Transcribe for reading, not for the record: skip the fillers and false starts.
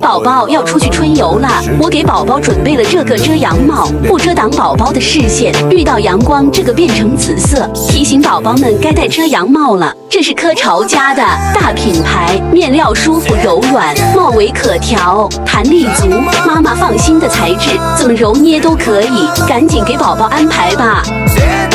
宝宝要出去春游了，我给宝宝准备了这个遮阳帽，不遮挡宝宝的视线，遇到阳光这个变成紫色，提醒宝宝们该戴遮阳帽了。这是科潮家的大品牌，面料舒服柔软，帽围可调，弹力足，妈妈放心的材质，怎么揉捏都可以，赶紧给宝宝安排吧。